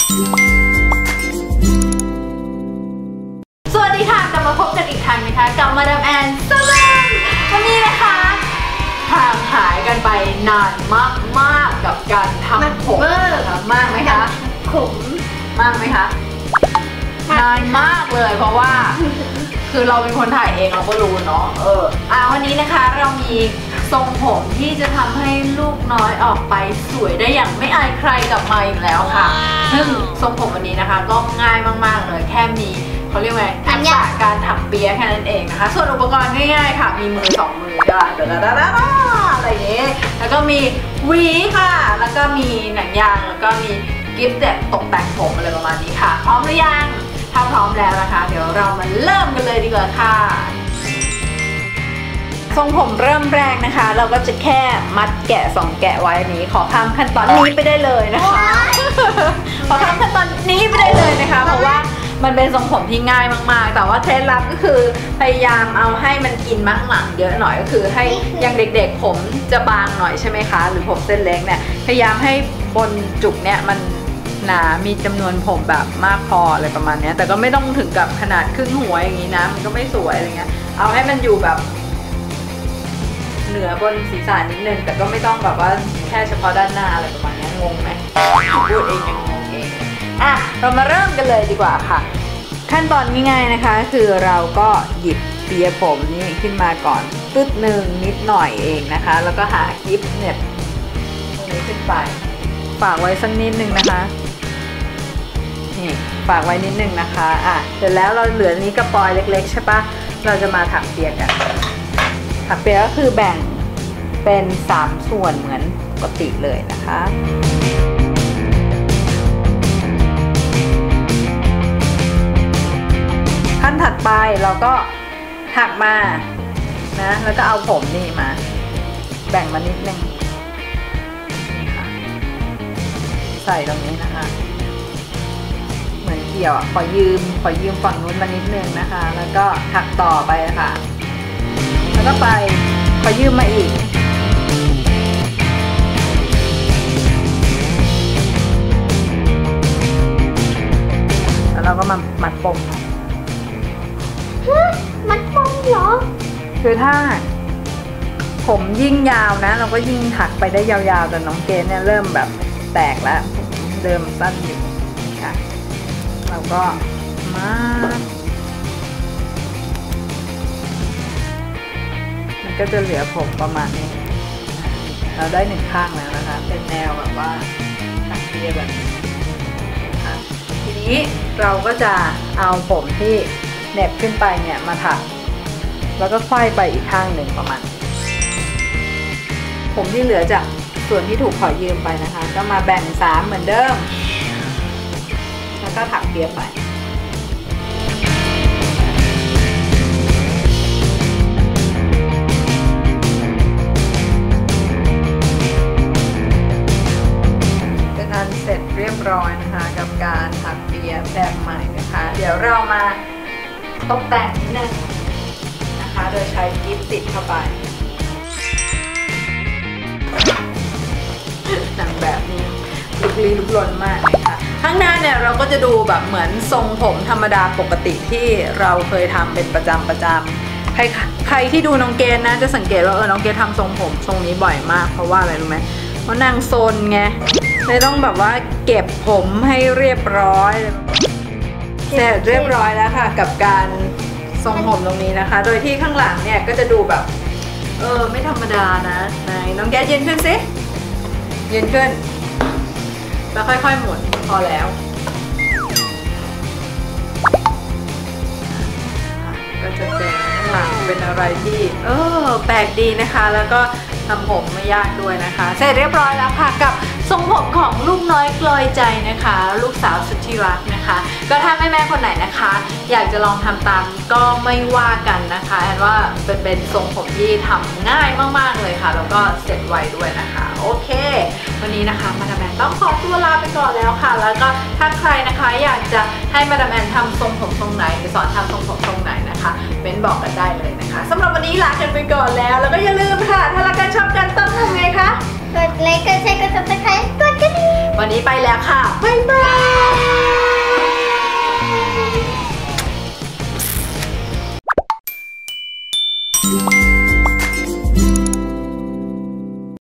สวัสดีค่ะกลับมาพบกันอีกครั้งนะคะกับมาดามแอนสลังวันนี้นะคะห่างหายกันไปนานมากกับการทำผมมากไหมคะผมมากไหมคะนานมากเลยเพราะว่าคือเราเป็นคนถ่ายเองเราก็รู้เนาะวันนี้นะคะเรามีทรงผมที่จะทำให้ลูกน้อยออกไปสวยได้อย่างไม่อายใครกลับมาอีกแล้วค่ะซึ่งทรงผมวันนี้นะคะก็ง่ายมากๆเลยแค่มีเขาเรียกว่าทักษะการถักเปียแค่นั้นเองนะคะส่วนอุปกรณ์ง่ายๆค่ะมีมือ2 มือก็อะไรอย่างนี้แล้วก็มีหวีค่ะแล้วก็มีหนังยางแล้วก็มีกิฟต์แบบตกแต่งผมอะไรประมาณนี้ค่ะพร้อมหรือยังถ้าพร้อมแล้วนะคะเดี๋ยวเรามาเริ่มกันเลยดีกว่าค่ะทรงผมเริ่มแรกนะคะเราก็จะแค่มัดแกะ2 แกะไว้นี้ขอข้ามขั้นตอนนี้ไปได้เลยนะคะขอข้ามขั้นตอนนี้ไปได้เลยนะคะเพราะว่ามันเป็นทรงผมที่ง่ายมากๆแต่ว่าเคล็ดลับก็คือพยายามเอาให้มันกินมาข้างหลังเยอะหน่อยก็คือให้อย่างเด็กๆผมจะบางหน่อยใช่ไหมคะหรือผมเส้นเล็กเนี่ยพยายามให้บนจุกเนี่ยมันหนามีจำนวนผมแบบมากพออะไรประมาณนี้แต่ก็ไม่ต้องถึงกับขนาดครึ่งหัวอย่างนี้นะมันก็ไม่สวยอะไรเงี้ยเอาให้มันอยู่แบบเหนือบนศีรษะนิดนึงแต่ก็ไม่ต้องแบบว่าแค่เฉพาะด้านหน้าอะไรประมาณนี้งงไหมพูดเองยังงงเองเรามาเริ่มกันเลยดีกว่าค่ะขั้นตอนง่ายๆนะคะคือเราก็หยิบเปียผมนี่ขึ้นมาก่อนตึ๊ดหนึ่งนิดหน่อยเองนะคะแล้วก็หากิฟต์เน็บตรงนี้ขึ้นไปฝากไว้สักนิดนึงนะคะนี่ฝากไว้นิดนึงนะคะเสร็จแล้วเราเหลือนี้กระปอยเล็กๆใช่ปะเราจะมาถักเปียกันถักเปียก็คือแบ่งเป็น3 ส่วนเหมือนปกติเลยนะคะขั้นถัดไปเราก็ถักมานะแล้วก็เอาผมนี่มาแบ่งมานิดนึงใส่ตรงนี้นะคะเหมือนเกี่ยวขอยืมฝั่งนู้นมานิดนึงนะคะแล้วก็ถักต่อไปค่ะแล้วก็ไปขอยืมมาอีกแล้วเราก็มามัดปมมัดปมเหรอคือถ้าผมยิ่งยาวนะเราก็ยิ่งถักไปได้ยาวๆแต่น้องเกณฑ์เนี่ยเริ่มแบบแตกแล้วเริ่มสั้นอยู่ค่ะเราก็มัดมันก็จะเหลือผมประมาณนี้เราได้1 ข้างแล้วนะคะเป็นแนวแบบว่าถักเปียแบบนี้ค่ะทีนี้เราก็จะเอาผมที่เหน็บขึ้นไปเนี่ยมาถักแล้วก็ไขว้ไปอีกข้างหนึ่งประมาณผมที่เหลือจากส่วนที่ถูกขอยืมไปนะคะก็มาแบ่ง3เหมือนเดิมแล้วก็ถักเปียไปเป็นอันเสร็จเรียบร้อยนะคะกับการถักเปียแบบใหม่นะคะเดี๋ยวเรามาตกแต่งนิดนึงนะคะโดยใช้กิฟต์ติดเข้าไปหนังแบบนี้ลุกลี้ลุกลนมากเลยค่ะข้างหน้าเนี่ยเราก็จะดูแบบเหมือนทรงผมธรรมดาปกติที่เราเคยทำเป็นประจำใครที่ดูน้องเกณฑ์นะจะสังเกตว่าน้องเกณฑ์ทำทรงผมทรงนี้บ่อยมากเพราะว่าอะไรรู้ไหมเพราะนางโซนไงเลยต้องแบบว่าเก็บผมให้เรียบร้อยเสร็จเรียบร้อยแล้วค่ะกับการทรงผมตรงนี้นะคะโดยที่ข้างหลังเนี่ยก็จะดูแบบไม่ธรรมดานะไหนน้องแกยืนขึ้นสิยืนขึ้นแล้วค่อยๆหมุนพอแล้วก็จะเป็นข้างหลังเป็นอะไรที่แปลกดีนะคะแล้วก็ทำผมไม่ยากด้วยนะคะเสร็จเรียบร้อยแล้วค่ะกับทรงผมของลูกน้อยกลอยใจนะคะลูกสาวสุดที่รักนะคะก็ถ้าแม่ๆคนไหนนะคะอยากจะลองทำตามก็ไม่ว่ากันนะคะแอนว่าเป็นทรงผมที่ทำง่ายมากๆเลยค่ะแล้วก็เสร็จไวด้วยนะคะโอเควันนี้นะคะมาดามแอนต้องขอตัวลาไปก่อนแล้วค่ะแล้วก็ถ้าใครนะคะอยากจะให้มาดามแอนทำทรงผมทรงไหนหรือสอนทำทรงผมทรงไหนนะคะเป็นบอกกันได้เลยนะคะสำหรับวันนี้ลากันไปก่อนแล้วก็อย่าลืมค่ะถ้ารักกันชอบกันต้องทำไงคะกดไลค์กดแชร์กด Subscribe กดกระดิ่งวันนี้ไปแล้วค่ะบ๊ายบาย